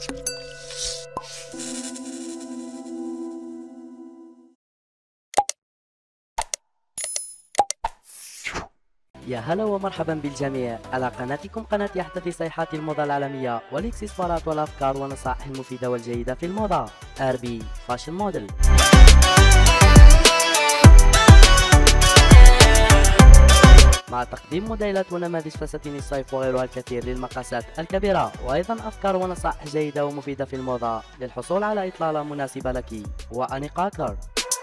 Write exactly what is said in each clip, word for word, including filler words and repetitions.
يا هلا ومرحبا بالجميع على قناتكم قناة أحدث صيحات الموضة العالمية والإكسسوارات والأفكار والنصائح المفيدة والجيدة في الموضة. آر بي فاشن موديل. مع تقديم موديلات ونماذج فساتين الصيف وغيرها الكثير للمقاسات الكبيرة، وأيضا أفكار ونصائح جيدة ومفيدة في الموضة للحصول على إطلالة مناسبة لك وأنيقة أكثر.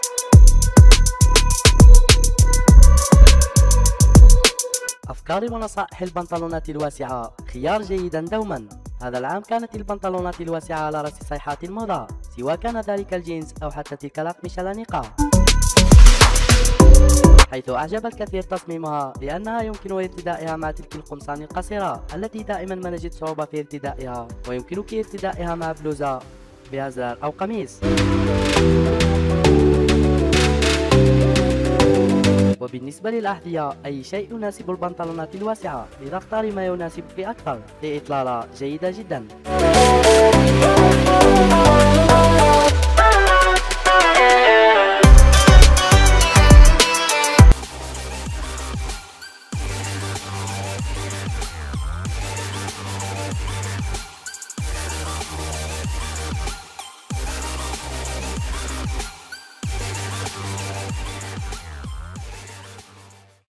أفكار ونصائح البنطلونات الواسعة خيار جيدا دوما. هذا العام كانت البنطلونات الواسعة على رأس صيحات الموضة، سواء كان ذلك الجينز أو حتى تلك الأقمشة الأنيقة، حيث أعجب الكثير تصميمها لأنها يمكن ارتدائها مع تلك القمصان القصيرة التي دائما ما نجد صعوبة في ارتدائها، ويمكنك ارتدائها مع بلوزة بأزرار أو قميص. وبالنسبة للأحذية أي شيء يناسب البنطلونات الواسعة، لذا اختار ما يناسبك أكثر لإطلالة جيدة جدا.